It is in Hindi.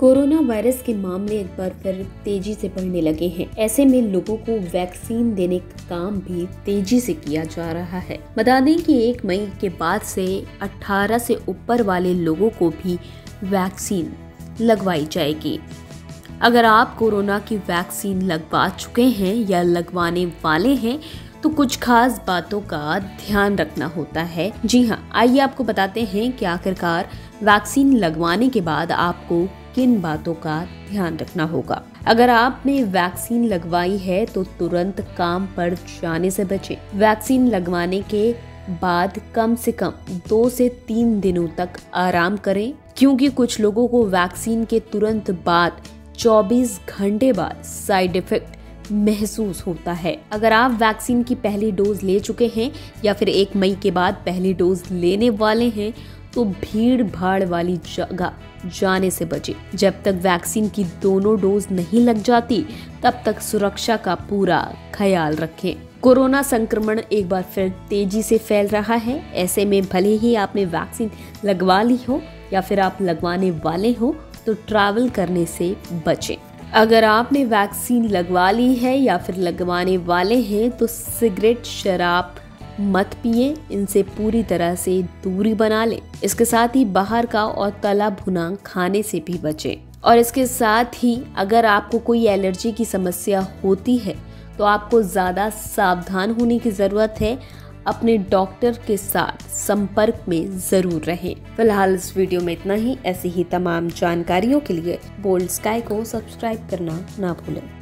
कोरोना वायरस के मामले एक बार फिर तेजी से बढ़ने लगे हैं। ऐसे में लोगों को वैक्सीन देने का काम भी तेजी से किया जा रहा है। बता दें कि 1 मई के बाद से 18 से ऊपर वाले लोगों को भी वैक्सीन लगवाई जाएगी। अगर आप कोरोना की वैक्सीन लगवा चुके हैं या लगवाने वाले हैं तो कुछ खास बातों का ध्यान रखना होता है। जी हाँ, आइए आपको बताते हैं कि आखिरकार वैक्सीन लगवाने के बाद आपको किन बातों का ध्यान रखना होगा। अगर आपने वैक्सीन लगवाई है तो तुरंत काम पर जाने से बचें। वैक्सीन लगवाने के बाद कम से कम 2 से 3 दिनों तक आराम करें, क्योंकि कुछ लोगों को वैक्सीन के तुरंत बाद 24 घंटे बाद साइड इफेक्ट महसूस होता है। अगर आप वैक्सीन की पहली डोज ले चुके हैं या फिर 1 मई के बाद पहली डोज लेने वाले हैं तो भीड़ भाड़ वाली जगह जाने से बचें। जब तक वैक्सीन की दोनों डोज नहीं लग जाती तब तक सुरक्षा का पूरा ख्याल रखें। कोरोना संक्रमण एक बार फिर तेजी से फैल रहा है। ऐसे में भले ही आपने वैक्सीन लगवा ली हो या फिर आप लगवाने वाले हो तो ट्रैवल करने से बचें। अगर आपने वैक्सीन लगवा ली है या फिर लगवाने वाले हैं तो सिगरेट, शराब मत पिए, इनसे पूरी तरह से दूरी बना लें। इसके साथ ही बाहर का और तला भुना खाने से भी बचें। और इसके साथ ही अगर आपको कोई एलर्जी की समस्या होती है तो आपको ज़्यादा सावधान होने की ज़रूरत है। अपने डॉक्टर के साथ संपर्क में ज़रूर रहें। फिलहाल इस वीडियो में इतना ही। ऐसी ही तमाम जानकारियों के लिए बोल्ड स्काई को सब्सक्राइब करना ना भूलें।